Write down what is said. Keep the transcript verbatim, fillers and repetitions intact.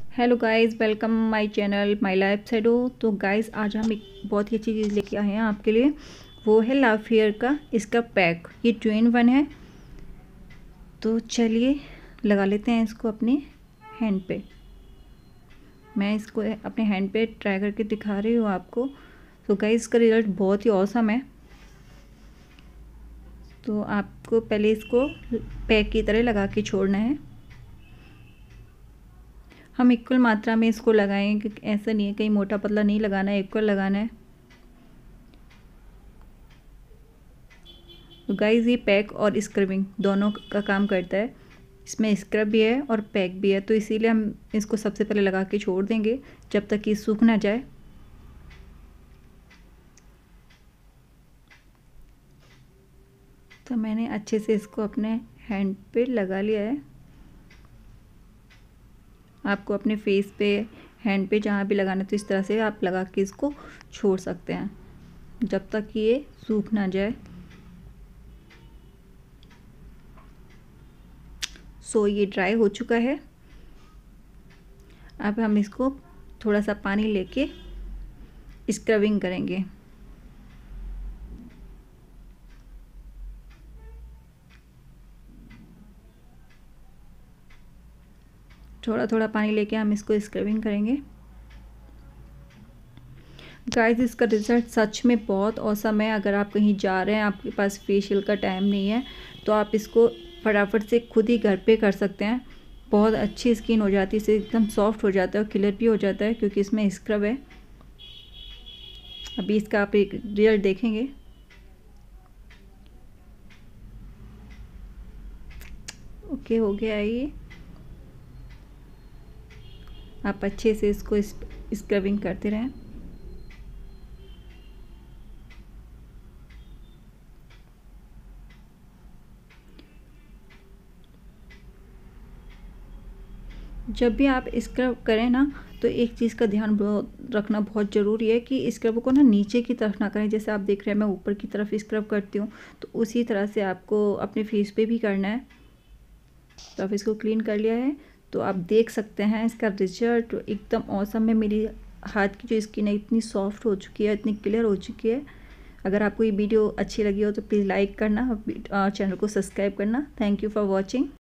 Hello guys, welcome my channel my life shadow. तो guys आज हम एक बहुत ही अच्छी चीज़ लेके आए हैं आपके लिए। वो है लाफेयर का इसका पैक। ये टू इन वन है। तो चलिए लगा लेते हैं इसको अपने हैंड पे। मैं इसको अपने हैंड पे ट्राई करके दिखा रही हूँ आपको। तो गाइस इसका रिज़ल्ट बहुत ही औसम है। तो आपको पहले इसको पैक की तरह लगा के छोड़ना है। हम इक्वल मात्रा में इसको लगाएंगे, ऐसा नहीं है कहीं मोटा पतला नहीं लगाना है, इक्वल लगाना है। तो गाइस ये पैक और स्क्रबिंग दोनों का काम करता है। इसमें स्क्रब भी है और पैक भी है, तो इसीलिए हम इसको सबसे पहले लगा के छोड़ देंगे जब तक कि सूख ना जाए। तो मैंने अच्छे से इसको अपने हैंड पे लगा लिया है। आपको अपने फेस पे, हैंड पे जहाँ भी लगाना है तो इस तरह से आप लगा के इसको छोड़ सकते हैं जब तक कि ये सूख ना जाए। सो ये ड्राई हो चुका है। अब हम इसको थोड़ा सा पानी लेके स्क्रबिंग करेंगे। थोड़ा थोड़ा पानी लेके हम इसको स्क्रबिंग करेंगे। गाइस इसका रिज़ल्ट सच में बहुत औसम है। अगर आप कहीं जा रहे हैं, आपके पास फेशियल का टाइम नहीं है, तो आप इसको फटाफट से खुद ही घर पे कर सकते हैं। बहुत अच्छी स्किन हो जाती है, इसे एकदम सॉफ्ट हो जाता है और क्लियर भी हो जाता है क्योंकि इसमें स्क्रब है। अभी इसका आप एक रिजल्ट देखेंगे। ओके हो गया है ये। आप अच्छे से इसको स्क्रबिंग करते रहें। जब भी आप स्क्रब करें ना, तो एक चीज़ का ध्यान रखना बहुत ज़रूरी है कि स्क्रब को ना नीचे की तरफ ना करें। जैसे आप देख रहे हैं मैं ऊपर की तरफ स्क्रब करती हूँ, तो उसी तरह से आपको अपने फेस पे भी करना है। तो आप इसको क्लीन कर लिया है, तो आप देख सकते हैं इसका रिजल्ट एकदम औसम है। मेरी हाथ की जो स्किन है इतनी सॉफ्ट हो चुकी है, इतनी क्लियर हो चुकी है। अगर आपको ये वीडियो अच्छी लगी हो तो प्लीज़ लाइक करना और चैनल को सब्सक्राइब करना। Thank you for watching.